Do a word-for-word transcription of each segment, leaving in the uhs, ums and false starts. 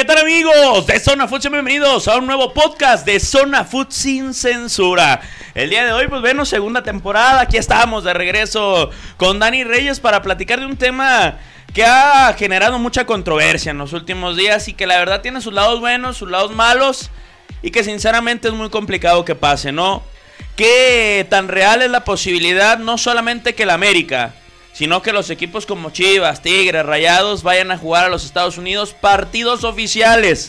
¿qué tal, amigos de Zona Foot? Bienvenidos a un nuevo podcast de Zona Foot sin censura. El día de hoy, pues bueno, segunda temporada, aquí estamos de regreso con Dani Reyes para platicar de un tema que ha generado mucha controversia en los últimos días y que la verdad tiene sus lados buenos, sus lados malos y que sinceramente es muy complicado que pase, ¿no? ¿Qué tan real es la posibilidad no solamente que el América, sino que los equipos como Chivas, Tigres, Rayados vayan a jugar a los Estados Unidos partidos oficiales?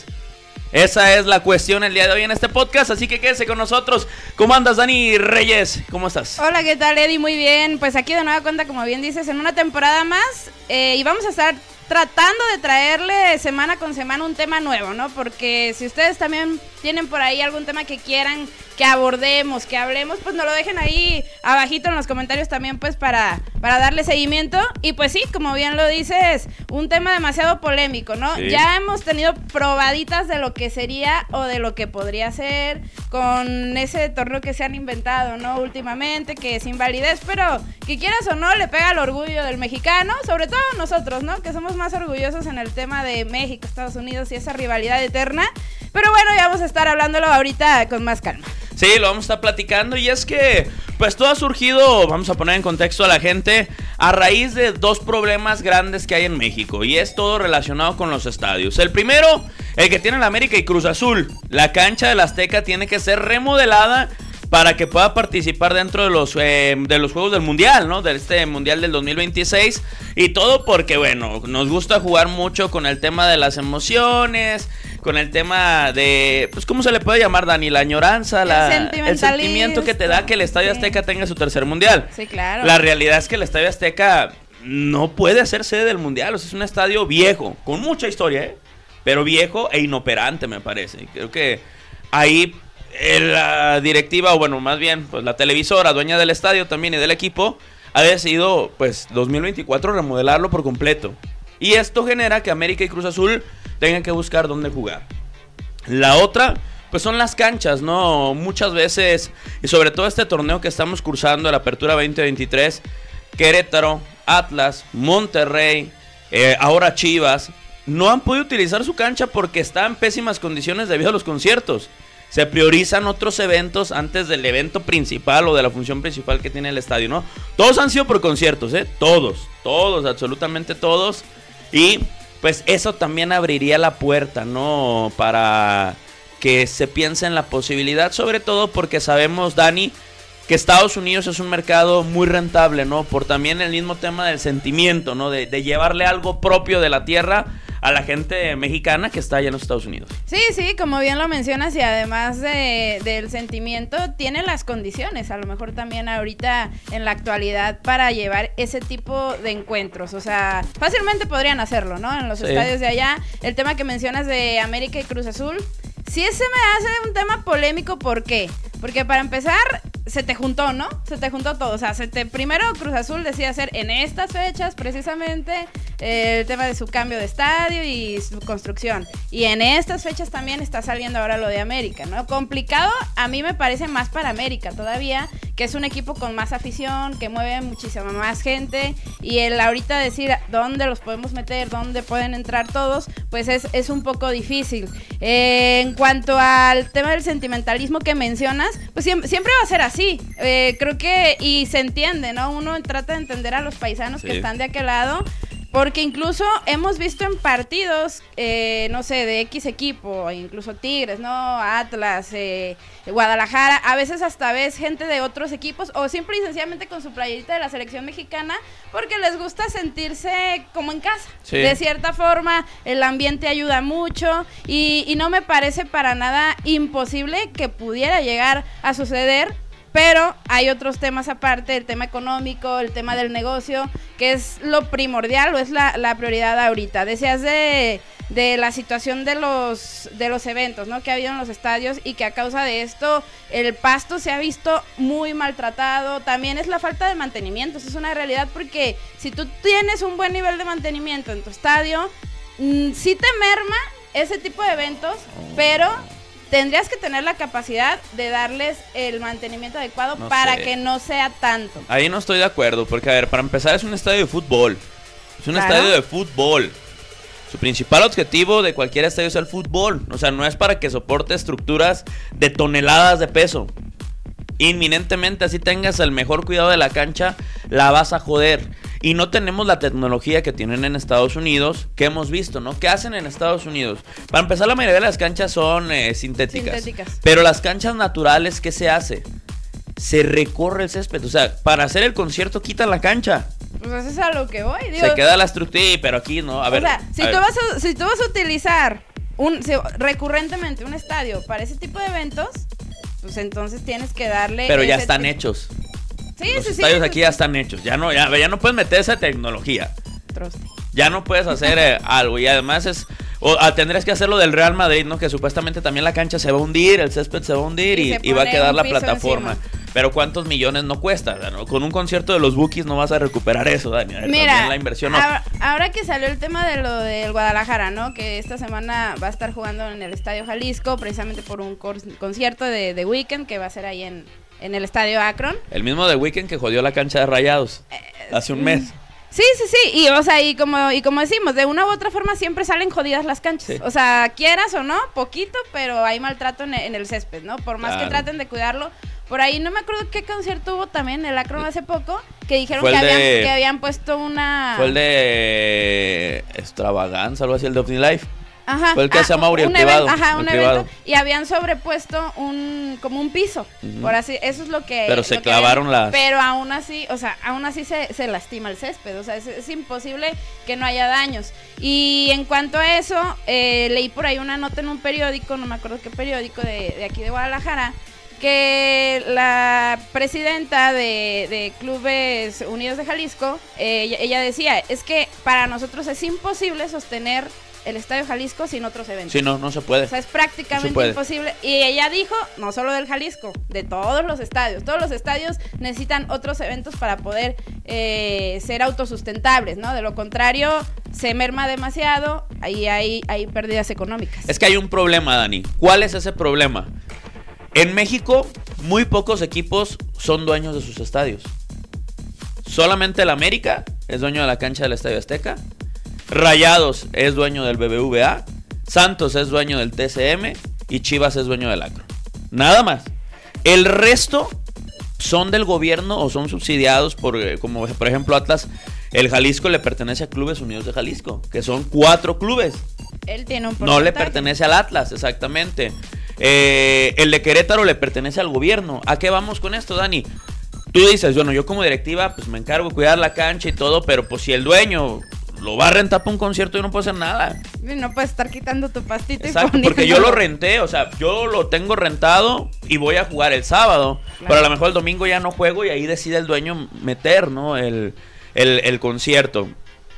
Esa es la cuestión el día de hoy en este podcast, así que quédese con nosotros. ¿Cómo andas, Dani Reyes? ¿Cómo estás? Hola, ¿qué tal, Eddie? Muy bien, pues aquí de nueva cuenta, como bien dices, en una temporada más eh, y vamos a estar tratando de traerle semana con semana un tema nuevo, ¿no? Porque si ustedes también tienen por ahí algún tema que quieran que abordemos, que hablemos, pues nos lo dejen ahí abajito en los comentarios también, pues para, para darle seguimiento. Y pues sí, como bien lo dices, un tema demasiado polémico, ¿no? Sí. Ya hemos tenido probaditas de lo que sería o de lo que podría ser con ese torneo que se han inventado, ¿no? Últimamente, que es invalidez, pero que quieras o no, le pega al orgullo del mexicano, sobre todo nosotros, ¿no? Que somos más orgullosos en el tema de México, Estados Unidos y esa rivalidad eterna. Pero bueno, ya vamos a estar hablándolo ahorita con más calma. Sí, lo vamos a estar platicando y es que pues todo ha surgido, vamos a poner en contexto a la gente, a raíz de dos problemas grandes que hay en México y es todo relacionado con los estadios. El primero, el que tiene la América y Cruz Azul. La cancha del Azteca tiene que ser remodelada para que pueda participar dentro de los eh, de los Juegos del Mundial, ¿no? De este Mundial del dos mil veintiséis. Y todo porque, bueno, nos gusta jugar mucho con el tema de las emociones, con el tema de, pues, ¿cómo se le puede llamar, Dani? La añoranza, la, el sentimiento que te da que el Estadio sí. Azteca tenga su tercer Mundial. Sí, claro. La realidad es que el Estadio Azteca no puede ser sede del Mundial. O sea, es un estadio viejo, con mucha historia, ¿eh? Pero viejo e inoperante, me parece. Creo que ahí la directiva, o bueno, más bien, pues la televisora, dueña del estadio también y del equipo, ha decidido, pues, dos mil veinticuatro remodelarlo por completo. Y esto genera que América y Cruz Azul tengan que buscar dónde jugar. La otra, pues son las canchas, ¿no? Muchas veces, y sobre todo este torneo que estamos cursando, la Apertura veinte veintitrés, Querétaro, Atlas, Monterrey, eh, ahora Chivas, no han podido utilizar su cancha porque está en pésimas condiciones debido a los conciertos. Se priorizan otros eventos antes del evento principal o de la función principal que tiene el estadio, ¿no? Todos han sido por conciertos, ¿eh? Todos, todos, absolutamente todos. Y pues eso también abriría la puerta, ¿no? Para que se piense en la posibilidad, sobre todo porque sabemos, Dani, que Estados Unidos es un mercado muy rentable, ¿no? Por también el mismo tema del sentimiento, ¿no? De, de llevarle algo propio de la tierra a la gente mexicana que está allá en los Estados Unidos. Sí, sí, como bien lo mencionas, y además de, del sentimiento, tiene las condiciones, a lo mejor también ahorita en la actualidad, para llevar ese tipo de encuentros. O sea, fácilmente podrían hacerlo, ¿no? En los sí. estadios de allá. El tema que mencionas de América y Cruz Azul, sí se me hace un tema polémico. ¿Por qué? Porque para empezar, se te juntó, ¿no? Se te juntó todo. O sea, se te, primero Cruz Azul decía hacer en estas fechas precisamente eh, el tema de su cambio de estadio y su construcción. Y en estas fechas también está saliendo ahora lo de América, ¿no? Complicado, a mí me parece más para América todavía, que es un equipo con más afición, que mueve muchísima más gente. Y el ahorita decir dónde los podemos meter, dónde pueden entrar todos, pues es, es un poco difícil. Eh, en cuanto al tema del sentimentalismo que mencionas, pues siempre, siempre va a ser así. Eh, creo que, y se entiende, ¿no? Uno trata de entender a los paisanos sí. que están de aquel lado, porque incluso hemos visto en partidos, eh, no sé, de X equipo, incluso Tigres, ¿no? Atlas, eh, Guadalajara, a veces hasta ves gente de otros equipos, o simple y sencillamente con su playerita de la selección mexicana, porque les gusta sentirse como en casa. Sí. De cierta forma, el ambiente ayuda mucho, y, y no me parece para nada imposible que pudiera llegar a suceder. Pero hay otros temas aparte, el tema económico, el tema del negocio, que es lo primordial o es la, la prioridad ahorita. Decías de, de la situación de los, de los eventos, ¿no? Que ha habido en los estadios y que a causa de esto el pasto se ha visto muy maltratado. También es la falta de mantenimiento, eso es una realidad, porque si tú tienes un buen nivel de mantenimiento en tu estadio, mmm, sí te merma ese tipo de eventos, pero tendrías que tener la capacidad de darles el mantenimiento adecuado no para sé. que no sea tanto. Ahí no estoy de acuerdo, porque a ver, para empezar es un estadio de fútbol. Es un claro. estadio de fútbol. Su principal objetivo de cualquier estadio es el fútbol. O sea, no es para que soporte estructuras de toneladas de peso. Inminentemente, así tengas el mejor cuidado de la cancha, la vas a joder. Y no tenemos la tecnología que tienen en Estados Unidos, que hemos visto, ¿no? ¿Qué hacen en Estados Unidos? Para empezar, la mayoría de las canchas son eh, sintéticas. Sintéticas. Pero las canchas naturales, ¿qué se hace? Se recorre el césped. O sea, para hacer el concierto quitan la cancha. Pues eso es a lo que voy. Digo, se queda la estructura, pero aquí no. A ver. O sea, si, tú, ver. Vas a, si tú vas a utilizar un, si, recurrentemente un estadio para ese tipo de eventos, pues entonces tienes que darle. Pero ya están hechos. Sí, Los sí, estadios sí, aquí ya están hechos. Ya no, ya, ya no puedes meter esa tecnología. Troste. Ya no puedes hacer eh, algo. Y además es. O a, tendrías que hacerlo del Real Madrid, ¿no? Que supuestamente también la cancha se va a hundir, el césped se va a hundir y, y, y va a quedar la plataforma. Encima. Pero ¿cuántos millones no cuesta? ¿No? Con un concierto de los Bookies no vas a recuperar eso, Dani. Mira, la inversión no. ahora, ahora que salió el tema de lo del Guadalajara, ¿no? Que esta semana va a estar jugando en el Estadio Jalisco, precisamente por un concierto de The Weeknd que va a ser ahí en, en el Estadio Akron. El mismo The Weeknd que jodió la cancha de Rayados eh, hace un mes. Sí, sí, sí, y o sea, y como, y como decimos, de una u otra forma siempre salen jodidas las canchas. Sí. O sea, quieras o no, poquito, pero hay maltrato en, en el césped, ¿no? Por más claro. que traten de cuidarlo. Por ahí no me acuerdo qué concierto hubo también en el Akron hace poco, que dijeron que, de, habían, que habían puesto una... Fue el de Extravaganza, algo así, el de OmniLife. Ajá. Fue el que ah, se llama Uri, el privado. Evento, ajá, el un privado. evento. Y habían sobrepuesto un como un piso. Uh-huh. Por así, eso es lo que. Pero lo se que clavaron habían, las. Pero aún así, o sea, aún así se, se lastima el césped. O sea, es, es imposible que no haya daños. Y en cuanto a eso, eh, leí por ahí una nota en un periódico, no me acuerdo qué periódico de, de aquí de Guadalajara, que la presidenta de, de Clubes Unidos de Jalisco, eh, ella, ella decía, es que para nosotros es imposible sostener el Estadio Jalisco sin otros eventos. Sí, no, no se puede. O sea, es prácticamente no imposible. Y ella dijo, no solo del Jalisco, de todos los estadios. Todos los estadios necesitan otros eventos para poder eh, ser autosustentables, ¿no? De lo contrario, se merma demasiado, ahí hay, hay pérdidas económicas. Es que hay un problema, Dani. ¿Cuál es ese problema? En México, muy pocos equipos son dueños de sus estadios. Solamente el América es dueño de la cancha del Estadio Azteca. Rayados es dueño del B B V A, Santos es dueño del T C M y Chivas es dueño del Akron. Nada más. El resto son del gobierno o son subsidiados por, como por ejemplo Atlas. El Jalisco le pertenece a Clubes Unidos de Jalisco, que son cuatro clubes. Él tiene un porcentaje. No le pertenece al Atlas, exactamente. Eh, el de Querétaro le pertenece al gobierno. ¿A qué vamos con esto, Dani? Tú dices, bueno, yo como directiva pues me encargo de cuidar la cancha y todo, pero pues si el dueño lo va a rentar para un concierto y no puedo hacer nada. No puedes estar quitando tu pastito. Exacto, y porque yo lo renté, o sea, yo lo tengo rentado y voy a jugar el sábado, claro. Pero a lo mejor el domingo ya no juego y ahí decide el dueño meter, ¿no? El, el, el concierto.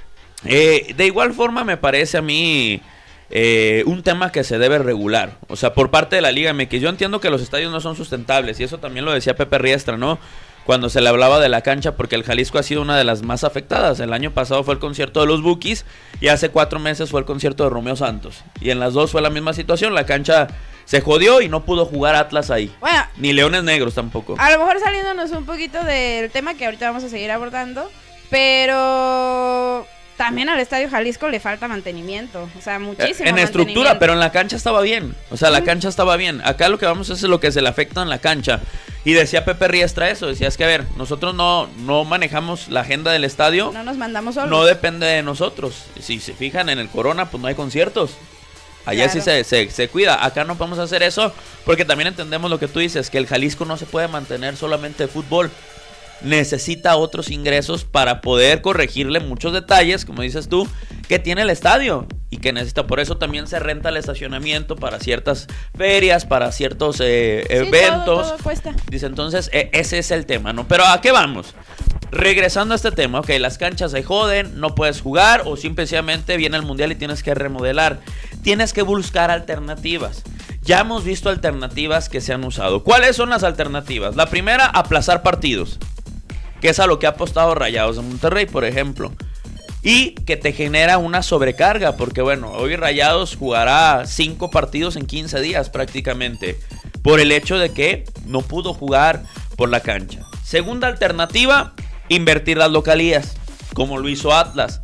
Eh, de igual forma me parece a mí eh, un tema que se debe regular, o sea, por parte de la Liga M X. Yo entiendo que los estadios no son sustentables y eso también lo decía Pepe Riestra, ¿no? Cuando se le hablaba de la cancha, porque el Jalisco ha sido una de las más afectadas. El año pasado fue el concierto de los Bookies y hace cuatro meses fue el concierto de Romeo Santos. Y en las dos fue la misma situación, la cancha se jodió y no pudo jugar Atlas ahí. Bueno, ni Leones Negros tampoco. A lo mejor saliéndonos un poquito del tema que ahorita vamos a seguir abordando, pero también al Estadio Jalisco le falta mantenimiento, o sea, muchísimo. En estructura, pero en la cancha estaba bien, o sea, la cancha estaba bien. Acá lo que vamos a hacer es lo que se le afecta en la cancha. Y decía Pepe Riestra eso, decía, es que a ver, nosotros no, no manejamos la agenda del estadio. No nos mandamos solos. No depende de nosotros. Si se fijan en el Corona, pues no hay conciertos. Allá claro. sí se, se, se cuida. Acá no podemos hacer eso porque también entendemos lo que tú dices, que el Jalisco no se puede mantener solamente de fútbol. Necesita otros ingresos para poder corregirle muchos detalles, como dices tú, que tiene el estadio y que necesita. Por eso también se renta el estacionamiento para ciertas ferias, para ciertos eh, sí, eventos. Todo, todo cuesta. Dice, entonces eh, ese es el tema, ¿no? Pero ¿a qué vamos? Regresando a este tema, ok, las canchas se joden, no puedes jugar o simplemente viene el mundial y tienes que remodelar. Tienes que buscar alternativas. Ya hemos visto alternativas que se han usado. ¿Cuáles son las alternativas? La primera, aplazar partidos, que es a lo que ha apostado Rayados de Monterrey, por ejemplo. Y que te genera una sobrecarga, porque bueno, hoy Rayados jugará cinco partidos en quince días prácticamente, por el hecho de que no pudo jugar por la cancha. Segunda alternativa, invertir las localías, como lo hizo Atlas.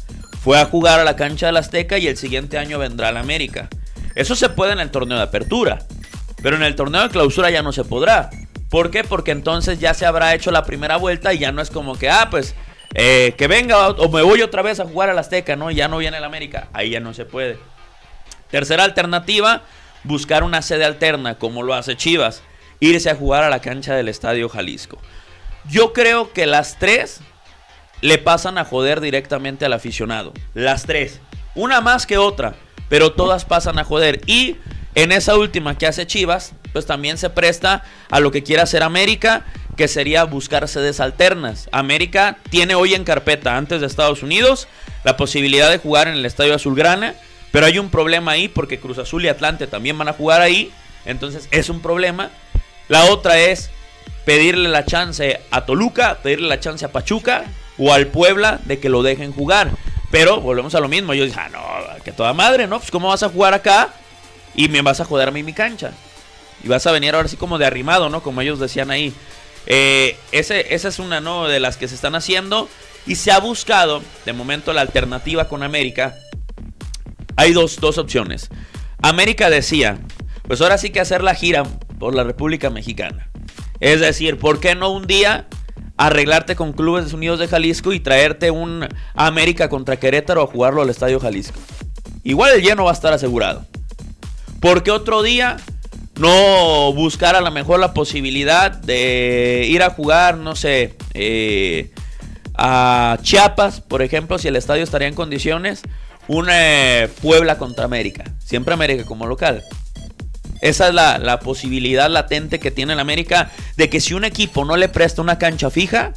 fue a jugar a la cancha del Azteca y el siguiente año vendrá al América. Eso se puede en el torneo de apertura, pero en el torneo de clausura ya no se podrá. ¿Por qué? Porque entonces ya se habrá hecho la primera vuelta y ya no es como que, ah, pues, eh, que venga o me voy otra vez a jugar al Azteca, ¿no? Y ya no viene el América. Ahí ya no se puede. Tercera alternativa, buscar una sede alterna, como lo hace Chivas. Irse a jugar a la cancha del Estadio Jalisco. Yo creo que las tres le pasan a joder directamente al aficionado. Las tres. Una más que otra, pero todas pasan a joder. Y en esa última que hace Chivas, pues también se presta a lo que quiera hacer América, que sería buscar sedes alternas. América tiene hoy en carpeta, antes de Estados Unidos, la posibilidad de jugar en el Estadio Azulgrana, pero hay un problema ahí porque Cruz Azul y Atlante también van a jugar ahí, entonces es un problema. La otra es pedirle la chance a Toluca, pedirle la chance a Pachuca o al Puebla de que lo dejen jugar. Pero volvemos a lo mismo, yo dije, ah, no, que toda madre, ¿no? Pues ¿cómo vas a jugar acá y me vas a joder a mí mi cancha? Y vas a venir ahora así como de arrimado, ¿no? Como ellos decían ahí. Eh, ese, esa es una, ¿no?, de las que se están haciendo. Y se ha buscado, de momento, la alternativa con América. Hay dos, dos opciones. América decía, pues ahora sí que hacer la gira por la República Mexicana. Es decir, ¿por qué no un día arreglarte con Clubes Unidos de Jalisco y traerte un América contra Querétaro a jugarlo al Estadio Jalisco? Igual el lleno va a estar asegurado. ¿Por qué otro día no buscar a lo mejor la posibilidad de ir a jugar, no sé, eh, a Chiapas, por ejemplo, si el estadio estaría en condiciones, un eh, Puebla contra América, siempre América como local? Esa es la, la posibilidad latente que tiene el América, de que si un equipo no le presta una cancha fija,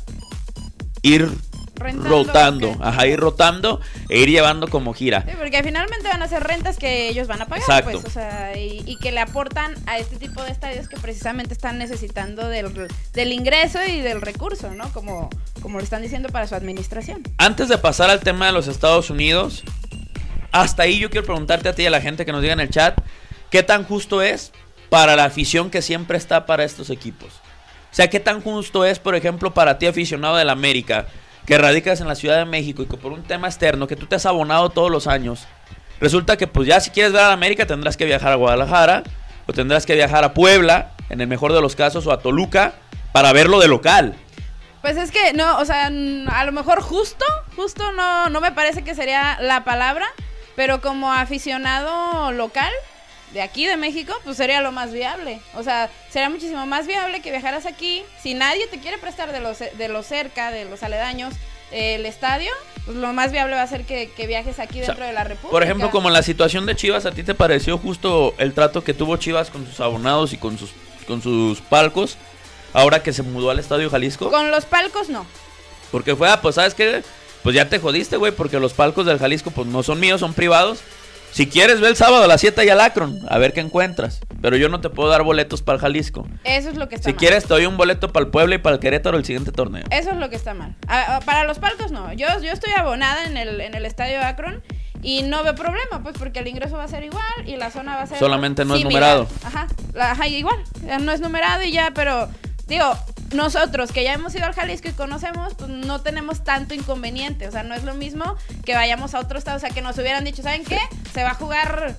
ir Rentando, rotando, okay. Ajá, ir rotando e ir llevando como gira. Sí, porque finalmente van a ser rentas que ellos van a pagar. Exacto. Pues, o sea, y, y que le aportan a este tipo de estadios que precisamente están necesitando del, del ingreso y del recurso, ¿no? Como, como lo están diciendo para su administración. Antes de pasar al tema de los Estados Unidos, hasta ahí yo quiero preguntarte a ti y a la gente que nos diga en el chat, ¿qué tan justo es para la afición que siempre está para estos equipos? O sea, ¿qué tan justo es, por ejemplo, para ti, aficionado del América, que radicas en la Ciudad de México y que por un tema externo que tú te has abonado todos los años, resulta que pues ya si quieres ver a América tendrás que viajar a Guadalajara o tendrás que viajar a Puebla, en el mejor de los casos, o a Toluca para verlo de local? Pues es que no, o sea, a lo mejor justo, justo no, no me parece que sería la palabra, pero como aficionado local de aquí de México, pues sería lo más viable. O sea, sería muchísimo más viable que viajaras aquí. Si nadie te quiere prestar de los, de los cerca, de los aledaños, eh, el estadio, pues lo más viable va a ser que, que viajes aquí dentro, o sea, de la República. Por ejemplo, como en la situación de Chivas, ¿a ti te pareció justo el trato que tuvo Chivas con sus abonados y con sus, con sus palcos ahora que se mudó al Estadio Jalisco? Con los palcos no. Porque fue, ah, pues ¿sabes qué? Pues ya te jodiste, güey, porque los palcos del Jalisco pues no son míos, son privados. Si quieres, ve el sábado a las siete y al Akron, a ver qué encuentras. Pero yo no te puedo dar boletos para el Jalisco. Eso es lo que está si mal. Si quieres, te doy un boleto para el Puebla y para el Querétaro el siguiente torneo. Eso es lo que está mal. A, a, para los palcos no. Yo, yo estoy abonada en el, en el Estadio Akron y no veo problema, pues porque el ingreso va a ser igual y la zona va a ser... Solamente no similar. Es numerado. Ajá, la, ajá, igual. No es numerado y ya, pero... Digo, nosotros que ya hemos ido al Jalisco y conocemos, pues no tenemos tanto inconveniente. O sea, no es lo mismo que vayamos a otro estado. O sea, que nos hubieran dicho, ¿saben qué? Se va a jugar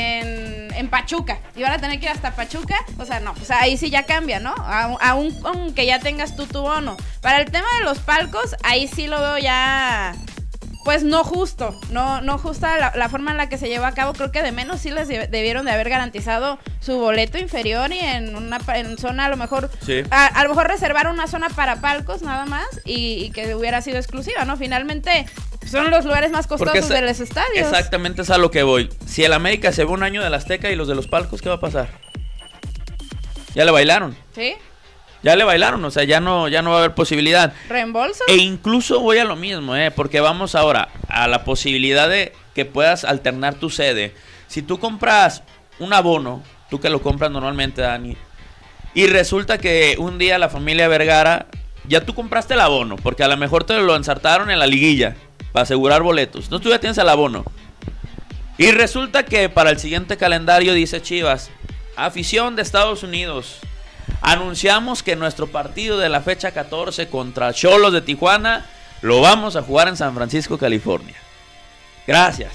en, en Pachuca y van a tener que ir hasta Pachuca. O sea, no, o sea, ahí sí ya cambia, ¿no? Aún aunque ya tengas tú tu bono. Para el tema de los palcos, ahí sí lo veo ya... Pues no justo, no, no justa la, la forma en la que se llevó a cabo. Creo que de menos sí les de, debieron de haber garantizado su boleto inferior y en una en zona a lo mejor, sí. a, a lo mejor reservar una zona para palcos nada más y, y que hubiera sido exclusiva, ¿no? Finalmente son los lugares más costosos es, de los estadios. Exactamente es a lo que voy. Si el América se ve un año del Azteca y los de los palcos, ¿qué va a pasar? Ya le bailaron. Sí. Ya le bailaron, o sea, ya no, ya no va a haber posibilidad. ¿Reembolso? E incluso voy a lo mismo, ¿eh? Porque vamos ahora a la posibilidad de que puedas alternar tu sede. Si tú compras un abono, tú que lo compras normalmente, Dani, y resulta que un día la familia Vergara, ya tú compraste el abono, porque a lo mejor te lo ensartaron en la liguilla para asegurar boletos. Entonces tú ya tienes el abono. Y resulta que para el siguiente calendario dice Chivas, afición de Estados Unidos, anunciamos que nuestro partido de la fecha catorce contra Xolos de Tijuana lo vamos a jugar en San Francisco, California. Gracias.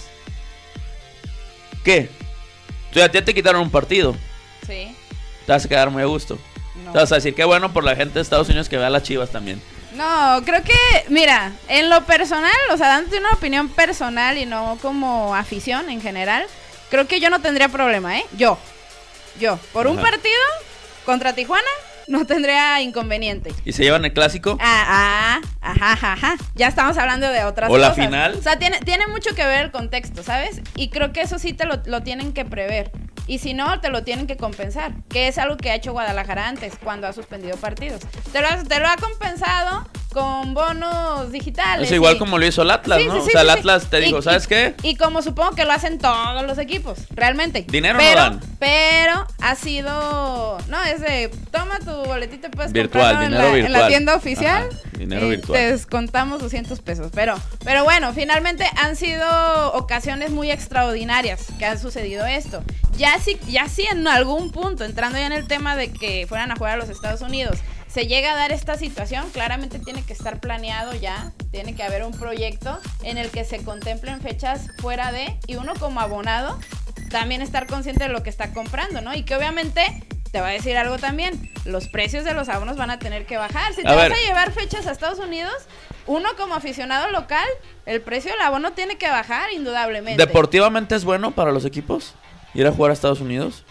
¿Qué? O sea, ya te quitaron un partido. Sí. Te vas a quedar muy a gusto. No. Te vas a decir, qué bueno por la gente de Estados Unidos que vea las Chivas también. No, creo que, mira, en lo personal, o sea, dándote una opinión personal y no como afición en general, creo que yo no tendría problema, ¿eh? Yo, yo, por un Ajá. partido contra Tijuana, no tendría inconveniente. ¿Y se llevan el clásico? Ah, ah, ajá, ajá, ajá. Ya estamos hablando de otras ¿O la cosas. final? O sea, tiene, tiene mucho que ver el contexto, ¿sabes? Y creo que eso sí te lo, lo tienen que prever. Y si no, te lo tienen que compensar. Que es algo que ha hecho Guadalajara antes, cuando ha suspendido partidos. Te lo, ha- te lo ha compensado con bonos digitales. Es igual y- como lo hizo el Atlas, Sí, ¿no? sí, o sí, sea, el sí, sí. Atlas te Y- dijo, y- ¿sabes qué? Y como supongo que lo hacen todos los equipos, realmente. Dinero no pero, dan. Pero ha sido... No, es de... Toma tu boletito y puedes Virtual, comprarlo en dinero la, en la virtual. tienda oficial. Ajá, dinero y virtual. Te descontamos doscientos pesos. Pero, pero bueno, finalmente han sido ocasiones muy extraordinarias que han sucedido esto. Ya sí, ya sí en algún punto, entrando ya en el tema de que fueran a jugar a los Estados Unidos, se llega a dar esta situación, claramente tiene que estar planeado ya, tiene que haber un proyecto en el que se contemplen fechas fuera de, y uno como abonado, también estar consciente de lo que está comprando, ¿no? Y que obviamente, te voy a decir algo también, los precios de los abonos van a tener que bajar. Si te A vas ver. a llevar fechas a Estados Unidos, uno como aficionado local, el precio del abono tiene que bajar indudablemente. ¿Deportivamente es bueno para los equipos ir a jugar a Estados Unidos?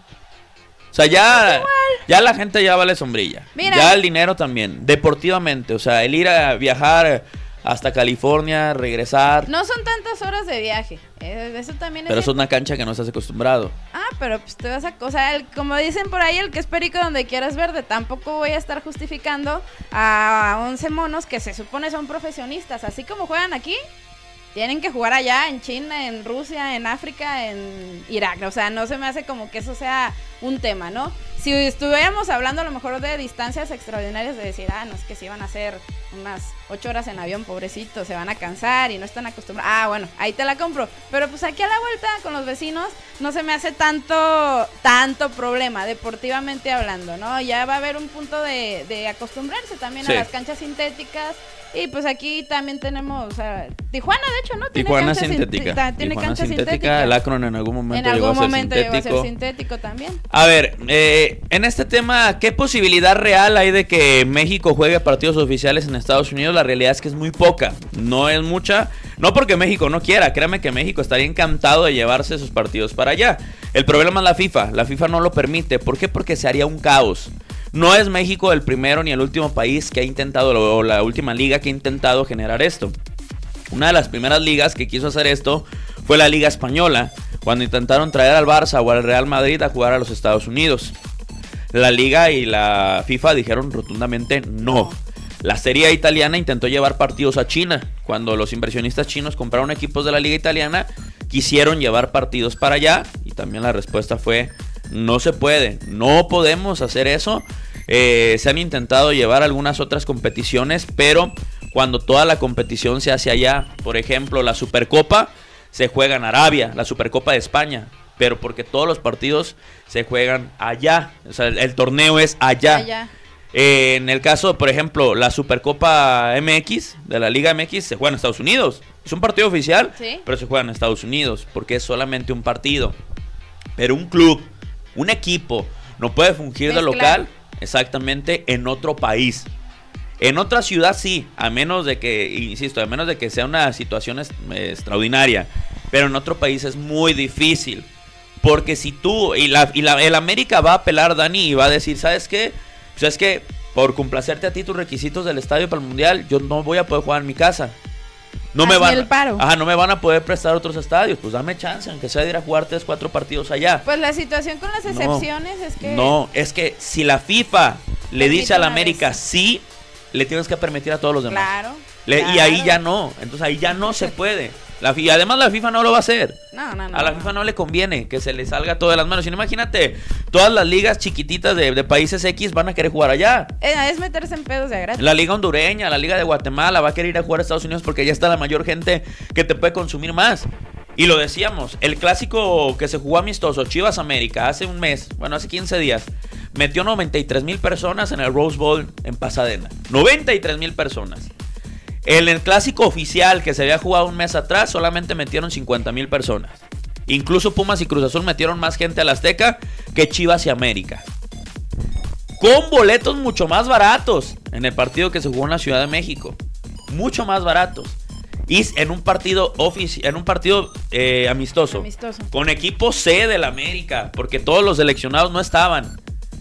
O sea, ya, ya la gente ya vale sombrilla. Mira. Ya el dinero también. Deportivamente, o sea, el ir a viajar hasta California, regresar. No son tantas horas de viaje, eh, eso también es... Pero eso es una cancha que no estás acostumbrado. Ah, pero pues te vas a... O sea, el- como dicen por ahí, el que es perico donde quieras verde. Tampoco voy a estar justificando a once monos que se supone son profesionistas. Así como juegan aquí, tienen que jugar allá, en China, en Rusia, en África, en Irak. O sea, no se me hace como que eso sea un tema, ¿no? Si estuviéramos hablando a lo mejor de distancias extraordinarias, de decir, ah, no, es que si van a hacer unas ocho horas en avión, pobrecitos, se van a cansar y no están acostumbrados. Ah, bueno, ahí te la compro. Pero pues aquí a la vuelta con los vecinos no se me hace tanto, tanto problema, deportivamente hablando, ¿no? Ya va a haber un punto de, de acostumbrarse también Sí. a las canchas sintéticas. Y pues aquí también tenemos, o sea, Tijuana de hecho, ¿no? Tiene Tijuana cancha sin- sintética. ta- Tiene Tijuana cancha sintética. sintética. El Akron en algún momento En llegó algún a ser momento llegó a ser sintético. sintético también. A ver, eh, en este tema, ¿qué posibilidad real hay de que México juegue partidos oficiales en Estados Unidos? La realidad es que es muy poca, no es mucha. No porque México no quiera, créame que México estaría encantado de llevarse sus partidos para allá. El problema es la FIFA, la FIFA no lo permite. ¿Por qué? Porque se haría un caos. No es México el primero ni el último país que ha intentado, o la última liga que ha intentado generar esto. Una de las primeras ligas que quiso hacer esto fue la Liga Española, cuando intentaron traer al Barça o al Real Madrid a jugar a los Estados Unidos. La Liga y la FIFA dijeron rotundamente no. La Serie A italiana intentó llevar partidos a China. Cuando los inversionistas chinos compraron equipos de la Liga italiana, quisieron llevar partidos para allá. Y también la respuesta fue, no se puede, no podemos hacer eso. Eh, se han intentado llevar algunas otras competiciones, pero cuando toda la competición se hace allá, por ejemplo, la Supercopa se juega en Arabia, la Supercopa de España, pero porque todos los partidos se juegan allá, o sea, el, el torneo es allá. Allá. Eh, en el caso, por ejemplo, la Supercopa M X, de la Liga M X, se juega en Estados Unidos. Es un partido oficial, Sí. pero se juega en Estados Unidos, porque es solamente un partido. Pero un club, un equipo, no puede fungir de Mezclar. local exactamente en otro país. En otra ciudad sí, a menos de que, insisto, a menos de que sea una situación es- eh, extraordinaria. Pero en otro país es muy difícil. Porque si tú, y, la, y la, el América va a apelar, Dani, y va a decir, ¿sabes qué? Pues es que por complacerte a ti tus requisitos del estadio para el Mundial, yo no voy a poder jugar en mi casa. No me Hazme van, el paro. Ajá, no me van a poder prestar otros estadios. Pues dame chance, aunque sea de ir a jugar tres, cuatro partidos allá. Pues la situación con las No. excepciones es que... No, es que si la FIFA le Permite dice a la una América vez. sí, le tienes que permitir a todos los demás. Claro. Le- claro. Y ahí ya no, entonces ahí ya no se puede. La, fi- y además la FIFA no lo va a hacer. No, no, no. A la no. FIFA no le conviene que se le salga todo de las manos. Si no, imagínate, todas las ligas chiquititas de, de países X van a querer jugar allá. Eh, Es meterse en pedos de gratis. La liga hondureña, la liga de Guatemala va a querer ir a jugar a Estados Unidos porque ya está la mayor gente que te puede consumir más. Y lo decíamos, el clásico que se jugó amistoso, Chivas América, hace un mes, bueno, hace quince días, metió noventa y tres mil personas en el Rose Bowl en Pasadena. noventa y tres mil personas. En el clásico oficial que se había jugado un mes atrás, solamente metieron cincuenta mil personas. Incluso Pumas y Cruz Azul metieron más gente al Azteca que Chivas y América. Con boletos mucho más baratos en el partido que se jugó en la Ciudad de México. Mucho más baratos. Y en un partido ofici- en un partido eh, amistoso, Amistoso. con equipo C del América, porque todos los seleccionados no estaban.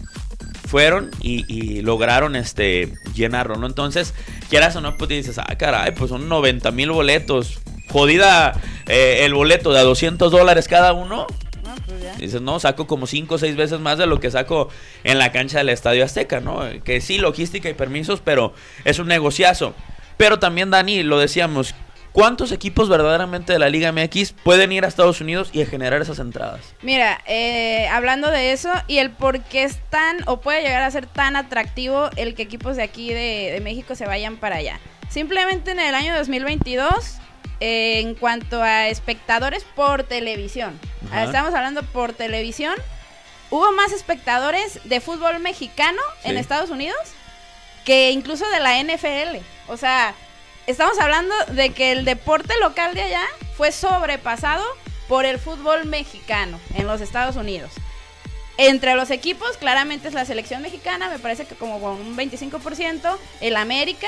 Fueron y, y lograron este llenarlo, ¿no? Entonces, quieras o no, pues dices, ah, caray, pues son noventa mil boletos. Jodida eh, el boleto de a doscientos dólares cada uno. No, pues ya. Dices, no, saco como cinco o seis veces más de lo que saco en la cancha del Estadio Azteca, ¿no? Que sí, logística y permisos, pero es un negociazo. Pero también, Dani, lo decíamos, ¿cuántos equipos verdaderamente de la Liga M X pueden ir a Estados Unidos y generar esas entradas? Mira, eh, hablando de eso y el por qué es tan, o puede llegar a ser tan atractivo el que equipos de aquí de, de México se vayan para allá. Simplemente en el año dos mil veintidós, eh, en cuanto a espectadores por televisión, Ajá. estamos hablando por televisión, hubo más espectadores de fútbol mexicano Sí. en Estados Unidos que incluso de la N F L. O sea, estamos hablando de que el deporte local de allá fue sobrepasado por el fútbol mexicano en los Estados Unidos. Entre los equipos, claramente es la selección mexicana, me parece que como con un veinticinco por ciento, el América,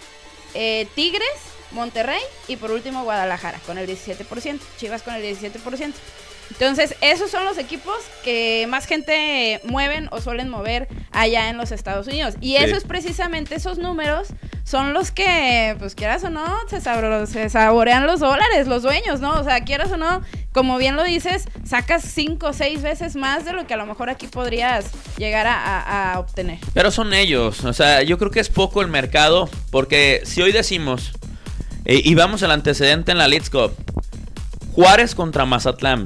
eh, Tigres, Monterrey y por último Guadalajara con el diecisiete por ciento, Chivas con el diecisiete por ciento. Entonces, esos son los equipos que más gente mueven o suelen mover allá en los Estados Unidos. Y eso Sí. es precisamente, esos números son los que, pues quieras o no, se, sabro- se saborean los dólares, los dueños, ¿no? O sea, quieras o no, como bien lo dices, sacas cinco o seis veces más de lo que a lo mejor aquí podrías llegar a, a- a obtener. Pero son ellos, o sea, yo creo que es poco el mercado, porque si hoy decimos, eh, y vamos al antecedente en la Leagues Cup, Juárez contra Mazatlán,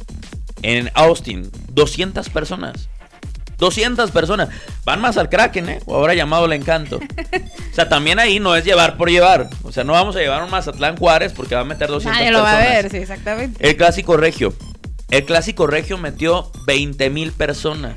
en Austin, doscientas personas. doscientas personas. Van más al Kraken, ¿eh? O ahora llamado El Encanto. O sea, también ahí no es llevar por llevar. O sea, no vamos a llevar un Mazatlán Juárez porque va a meter doscientas Nadie lo personas. va a ver, sí, exactamente. El Clásico Regio. El Clásico Regio metió veinte mil personas.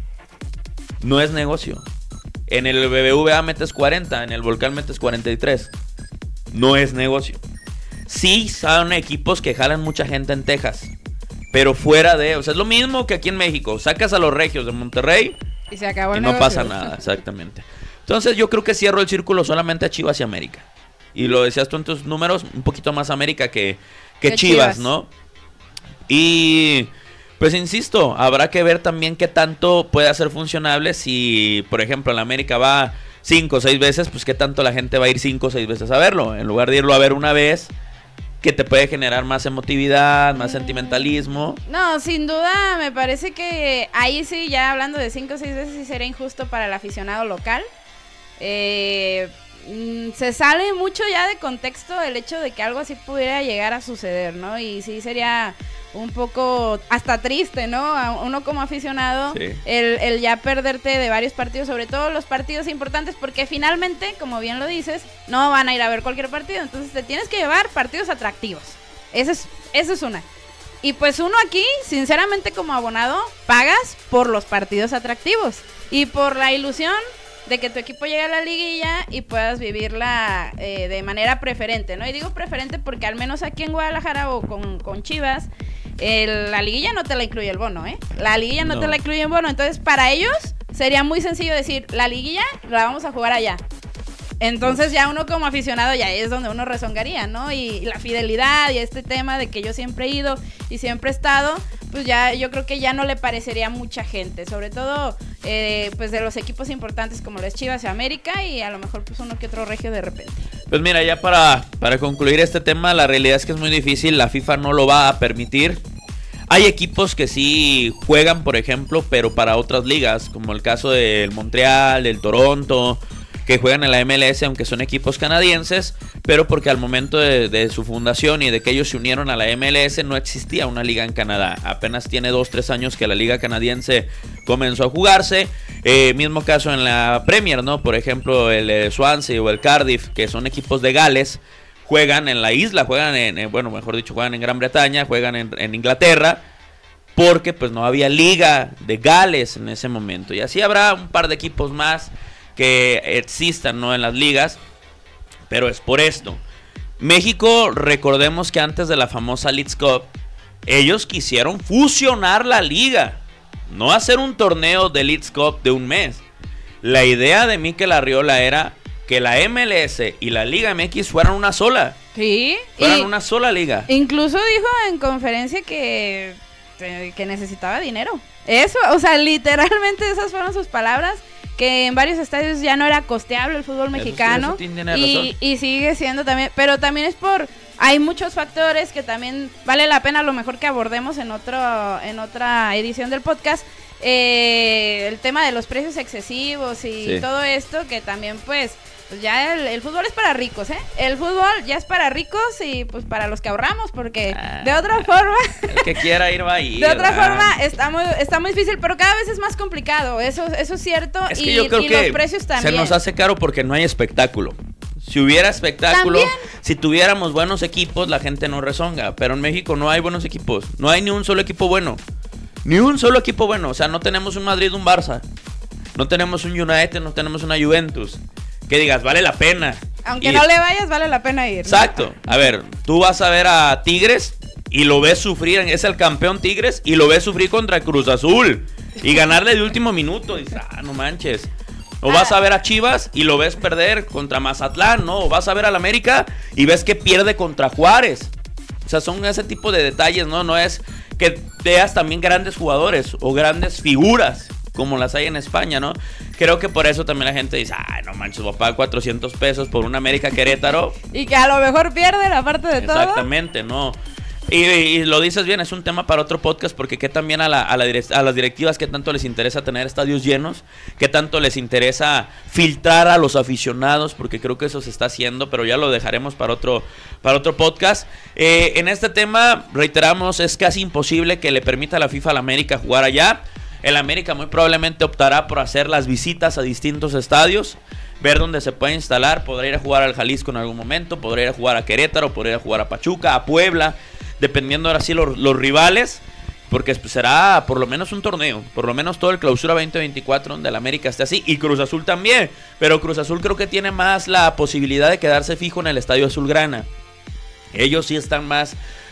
No es negocio. En el B B V A metes cuarenta, en el Volcán metes cuarenta y tres. No es negocio. Sí son equipos que jalan mucha gente en Texas, pero fuera de, o sea, es lo mismo que aquí en México. Sacas a los regios de Monterrey Y se acabó y el no negocio. pasa nada, exactamente. Entonces yo creo que cierro el círculo solamente a Chivas y América. Y lo decías tú en tus números, un poquito más América que, que Que Chivas, Chivas. ¿no? Y pues insisto, habrá que ver también qué tanto puede hacer funcionable. Si, por ejemplo, en la América va cinco o seis veces, pues qué tanto la gente va a ir cinco o seis veces a verlo. En lugar de irlo a ver una vez, que te puede generar más emotividad, más sentimentalismo. No, sin duda me parece que ahí sí, ya hablando de cinco o seis veces, sí sería injusto para el aficionado local. Eh, mm, se sale mucho ya de contexto el hecho de que algo así pudiera llegar a suceder, ¿no? Y sí sería un poco hasta triste, ¿no? A uno como aficionado, Sí. el, el ya perderte de varios partidos, sobre todo los partidos importantes, porque finalmente, como bien lo dices, no van a ir a ver cualquier partido, entonces te tienes que llevar partidos atractivos. Esa es, esa es una. Y pues uno aquí, sinceramente como abonado, pagas por los partidos atractivos y por la ilusión de que tu equipo llegue a la liguilla y puedas vivirla eh, de manera preferente, ¿no? Y digo preferente porque al menos aquí en Guadalajara o con, con Chivas, el- la liguilla no te la incluye el bono, ¿eh? La liguilla no, No. te la incluye el bono, entonces para ellos sería muy sencillo decir, la liguilla la vamos a jugar allá. Entonces ya uno como aficionado ya es donde uno rezongaría, ¿no? Y la fidelidad y este tema de que yo siempre he ido y siempre he estado, pues ya yo creo que ya no le parecería a mucha gente, sobre todo eh, pues de los equipos importantes como los Chivas y América y a lo mejor pues uno que otro regio de repente. Pues mira, ya para, para concluir este tema, la realidad es que es muy difícil, la FIFA no lo va a permitir. Hay equipos que sí juegan, por ejemplo, pero para otras ligas, como el caso del Montreal, del Toronto, que juegan en la M L S, aunque son equipos canadienses, pero porque al momento de, de su fundación y de que ellos se unieron a la M L S no existía una liga en Canadá. Apenas tiene dos, tres años que la liga canadiense comenzó a jugarse. Eh, mismo caso en la Premier, ¿no? Por ejemplo, el eh, Swansea o el Cardiff, que son equipos de Gales, juegan en la isla, juegan en, eh, bueno, mejor dicho, juegan en Gran Bretaña, juegan en, en Inglaterra, porque pues no había liga de Gales en ese momento. Y así habrá un par de equipos más que existan, ¿no? En las ligas, pero es por esto. México, recordemos que antes de la famosa Leagues Cup, ellos quisieron fusionar la liga, no hacer un torneo de Leagues Cup de un mes. La idea de Mikel Arriola era que la M L S y la Liga M X fueran una sola. Sí. Fueran una sola liga. Incluso dijo en conferencia que, que necesitaba dinero. Eso, o sea, literalmente esas fueron sus palabras. Que en varios estadios ya no era costeable el fútbol mexicano. Eso sí, eso y, y sigue siendo también. Pero también es por... Hay muchos factores que también vale la pena a lo mejor que abordemos en, otro, en otra edición del podcast. Eh, el tema de los precios excesivos y sí. todo esto que también pues... Pues ya el, el fútbol es para ricos, ¿eh? El fútbol ya es para ricos y pues para los que ahorramos, porque ah, de otra forma... El que quiera ir va a ir. De otra ¿verdad? forma está muy, está muy difícil, pero cada vez es más complicado, eso, eso es cierto. Es y, que yo creo y que los precios también. Se nos hace caro porque no hay espectáculo. Si hubiera espectáculo, ¿también? Si tuviéramos buenos equipos, la gente no rezonga. Pero en México no hay buenos equipos. No hay ni un solo equipo bueno. Ni un solo equipo bueno. O sea, no tenemos un Madrid, un Barça. No tenemos un United, no tenemos una Juventus. Que digas, vale la pena. Aunque ir. no le vayas, vale la pena ir. Exacto. ¿No? A ver, tú vas a ver a Tigres y lo ves sufrir. Es el campeón Tigres y lo ves sufrir contra Cruz Azul. Y ganarle de último minuto. Y dices, ah, no manches. O vas a ver a Chivas y lo ves perder contra Mazatlán, ¿no? O vas a ver al América y ves que pierde contra Juárez. O sea, son ese tipo de detalles, ¿no? No es que veas también grandes jugadores o grandes figuras como las hay en España, ¿no? Creo que por eso también la gente dice, ay, no manches, voy a pagar cuatrocientos pesos por un América Querétaro. Y que a lo mejor pierden, aparte de todo. Exactamente, ¿no? Y, y lo dices bien, es un tema para otro podcast, porque qué también a, la, a, la direct, a las directivas, qué tanto les interesa tener estadios llenos, qué tanto les interesa filtrar a los aficionados, porque creo que eso se está haciendo, pero ya lo dejaremos para otro, para otro podcast. Eh, en este tema, reiteramos, es casi imposible que le permita a la FIFA a la América jugar allá. El América muy probablemente optará por hacer las visitas a distintos estadios, ver dónde se puede instalar, podrá ir a jugar al Jalisco en algún momento, podrá ir a jugar a Querétaro, podrá ir a jugar a Pachuca, a Puebla, dependiendo ahora sí los, los rivales, porque pues, será por lo menos un torneo, por lo menos todo el Clausura veinte veinticuatro donde el América esté así, y Cruz Azul también, pero Cruz Azul creo que tiene más la posibilidad de quedarse fijo en el Estadio Azulgrana. Ellos sí están más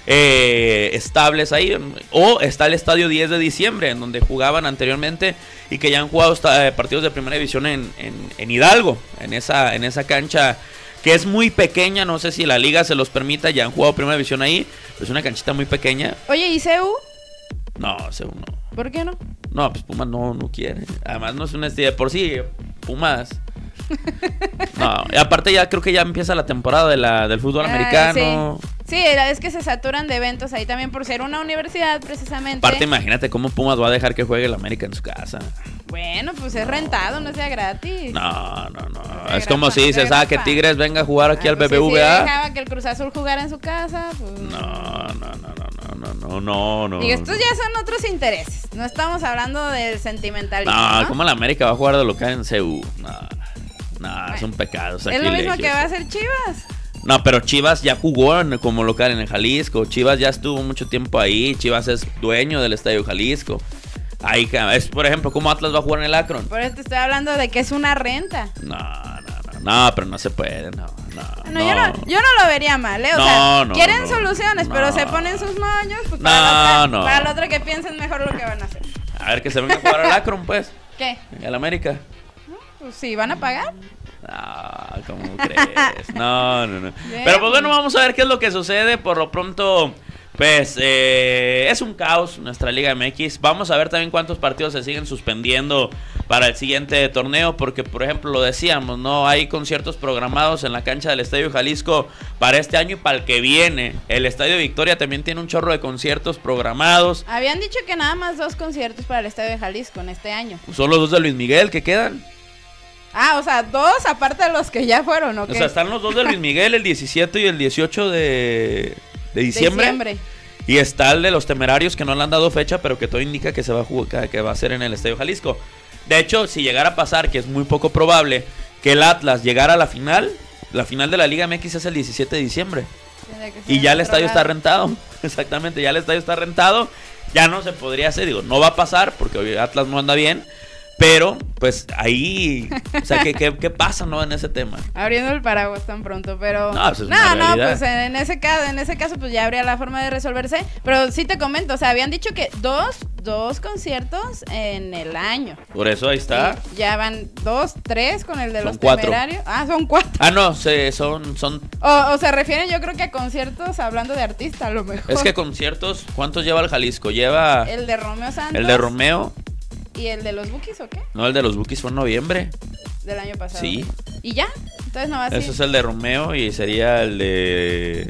eh, estables ahí. O está el Estadio diez de diciembre, en donde jugaban anteriormente y que ya han jugado hasta, eh, partidos de primera división en, en, en Hidalgo, en esa, en esa cancha que es muy pequeña. No sé si la liga se los permita, ya han jugado primera división ahí. Es una canchita muy pequeña. Oye, ¿y C U? No, C U no. ¿Por qué no? No, pues Pumas no, no quiere. Además no es un estilo de por sí, Pumas... No, y aparte ya creo que ya empieza la temporada de la, del fútbol ah, americano. Sí. sí, es que se saturan de eventos ahí también por ser una universidad precisamente. Aparte imagínate cómo Pumas va a dejar que juegue el América en su casa. Bueno, pues no. es rentado, no sea gratis. No, no, no, no es, es como si dices, ah, que Tigres venga a jugar aquí ah, al pues B B V A. Si, si dejaba que el Cruz Azul jugara en su casa, pues... No, no, no, no, no, no, no, no. Y estos ya son otros intereses, no estamos hablando del sentimentalismo, No, ¿no? ¿cómo el América va a jugar de local en C U? No. No, bueno, es un pecado. Es lo mismo que va a hacer Chivas. No, pero Chivas ya jugó en, como local en el Jalisco. Chivas ya estuvo mucho tiempo ahí. Chivas es dueño del Estadio Jalisco. Ahí es, por ejemplo, ¿cómo Atlas va a jugar en el Akron? Por eso te estoy hablando de que es una renta. No, no, no, no, pero no se puede, no, no. No, no. Yo, no yo no lo vería mal, ¿eh? O no, sea, no, quieren no, soluciones, no. pero se ponen sus moños, pues no, para, la otra, no. para el otro que piensen mejor lo que van a hacer. A ver, que se venga a jugar al Akron, pues. ¿Qué? Al América. Pues sí, ¿van a pagar? No, ¿cómo crees? No, no, no. Pero pues bueno, vamos a ver qué es lo que sucede. Por lo pronto, pues eh, es un caos nuestra Liga M X. Vamos a ver también cuántos partidos se siguen suspendiendo para el siguiente torneo, porque por ejemplo lo decíamos, no hay conciertos programados en la cancha del Estadio Jalisco para este año y para el que viene. El Estadio Victoria también tiene un chorro de conciertos programados. Habían dicho que nada más dos conciertos para el Estadio de Jalisco en este año. Son los dos de Luis Miguel que quedan. Ah, o sea, dos aparte de los que ya fueron, ¿o qué? O sea, están los dos de Luis Miguel, el diecisiete y el dieciocho de, de diciembre. diciembre. Y está el de los Temerarios, que no le han dado fecha, pero que todo indica que se va a jugar, que va a ser en el Estadio Jalisco. De hecho, si llegara a pasar, que es muy poco probable, que el Atlas llegara a la final, la final de la Liga M X es el diecisiete de diciembre. Y ya el estadio está rentado. Exactamente, ya el estadio está rentado. Ya no se podría hacer, digo, no va a pasar porque hoy Atlas no anda bien. Pero, pues, ahí, o sea, ¿qué, qué, qué pasa, no, en ese tema? Abriendo el paraguas tan pronto, pero... No, pues es no, una no, realidad. pues en ese caso, en ese caso, pues ya habría la forma de resolverse. Pero sí te comento, o sea, habían dicho que dos, dos conciertos en el año. Por eso ahí está. Y ya van dos, tres con el de Son los cuatro. Temerarios. Ah, son cuatro. Ah, no, se, son, son... O, o se refieren, yo creo que a conciertos hablando de artista, a lo mejor. Es que conciertos, ¿cuántos lleva el Jalisco? Lleva El de Romeo Santos. el de Romeo. ¿Y el de los Bukis o qué? No, el de los Bukis fue en noviembre. Del año pasado. Sí. ¿Y ya? Entonces no va a ser. Ese es el de Romeo y sería el de...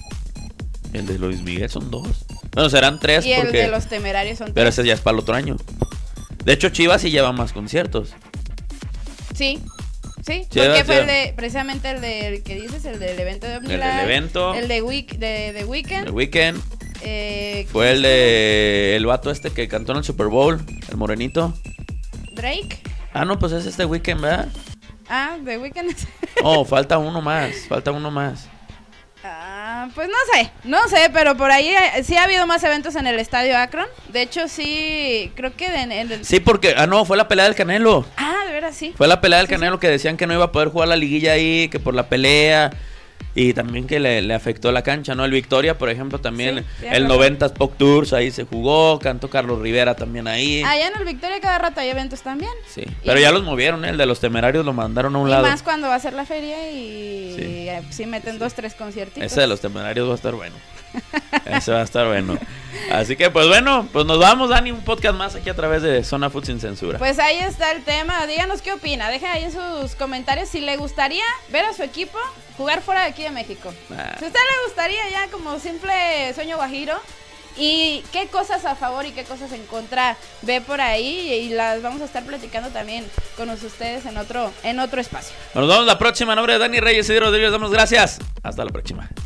El de Luis Miguel, son dos. Bueno, serán tres Y el porque... de los Temerarios son Pero tres. ese ya es para el otro año. De hecho, Chivas sí lleva más conciertos. Sí. Sí, Sí, porque sí. fue el de, precisamente el del que dices, el del evento de El Omnilife. del evento. El de, week, de, de Weekend. El Weekend. Eh, Fue el de... El vato este que cantó en el Super Bowl. El morenito. Drake. Ah, no, pues es este Weekend, ¿verdad? Ah, de Weekend. Oh, falta uno más. Falta uno más. Ah, pues no sé, no sé, pero por ahí eh, sí ha habido más eventos en el Estadio Akron. De hecho, sí, creo que en el... Sí, porque... Ah, no, fue la pelea del Canelo. Ah, de veras, sí. Fue la pelea del Sí, Canelo que decían que no iba a poder jugar la liguilla ahí, que por la pelea. Y también que le, le afectó la cancha, ¿no? El Victoria, por ejemplo, también. Sí, tienes el razón. noventas Pop Tours, ahí se jugó. Cantó Carlos Rivera también ahí. Allá en el Victoria cada rato hay eventos también. Sí, pero Y- ya los movieron, ¿eh? El de los Temerarios lo mandaron a un Y lado. más cuando va a ser la feria y Sí. eh, sí meten dos, tres conciertitos. Ese de los Temerarios va a estar bueno. Ese va a estar bueno. Así que, pues bueno, pues nos vamos, Dani, un podcast más aquí a través de Zona Food Sin Censura. Pues ahí está el tema. Díganos qué opina. Dejen ahí en sus comentarios si le gustaría ver a su equipo jugar fuera de aquí de México. Ah. Si a usted le gustaría ya como simple sueño guajiro. Y qué cosas a favor y qué cosas en contra ve por ahí. Y las vamos a estar platicando también con ustedes en otro, en otro espacio. Nos vemos la próxima. En nombre de Dani Reyes y de Rodríguez, damos gracias. Hasta la próxima.